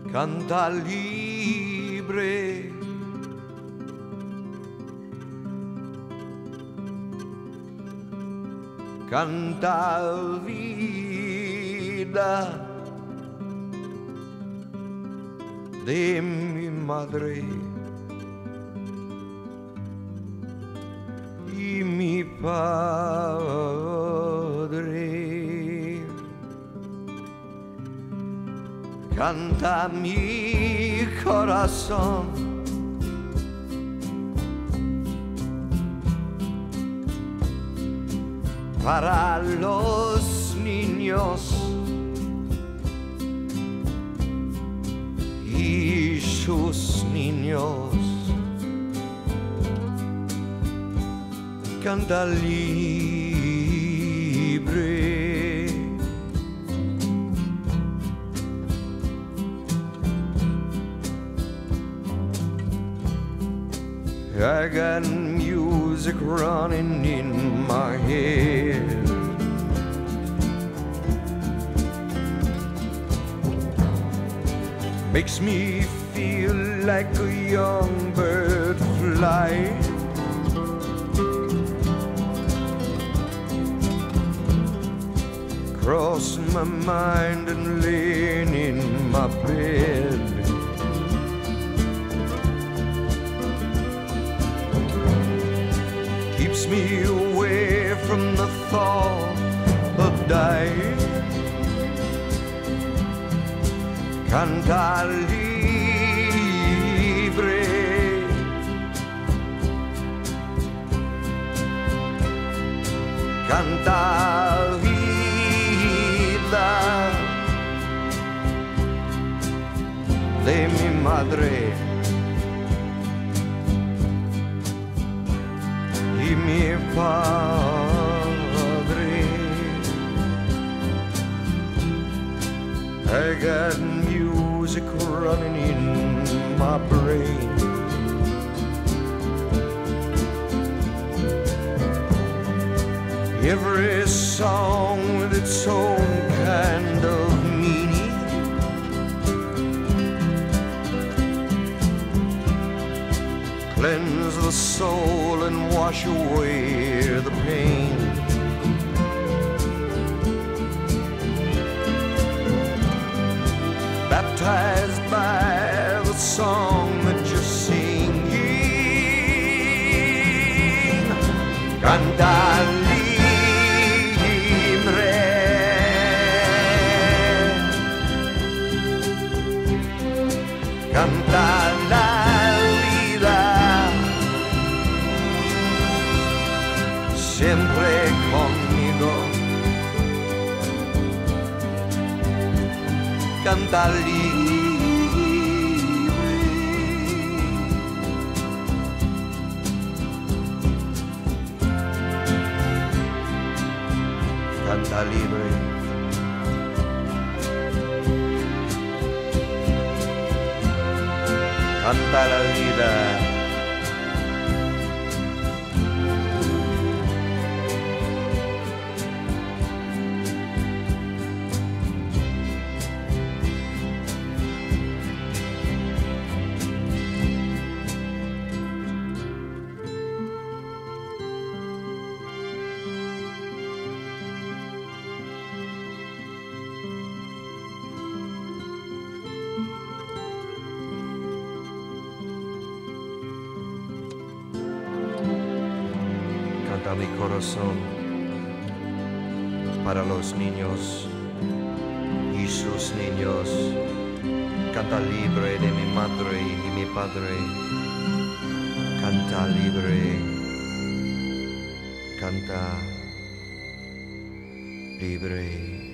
canta libre. Canta vida de mi madre y mi padre. Canta mi corazón para los niños y sus niños. Canta libre. I got music running in my head. Makes me feel like a young bird flying. Cross my mind and laying in my bed. Keeps me away from the thought of dying. Canta libre. Canta vida de mi madre y mi padre. I got music running in my brain. Every song with its own kind of meaning. Cleanse the soul and wash away the pain. Baptized by the song that you're singing. Canta libre. Canta la vida. Siempre conmigo. Canta libre. Canta libre. Canta la vida. Canta mi corazón para los niños y sus niños. Canta libre de mi madre y mi padre. Canta libre. Canta libre.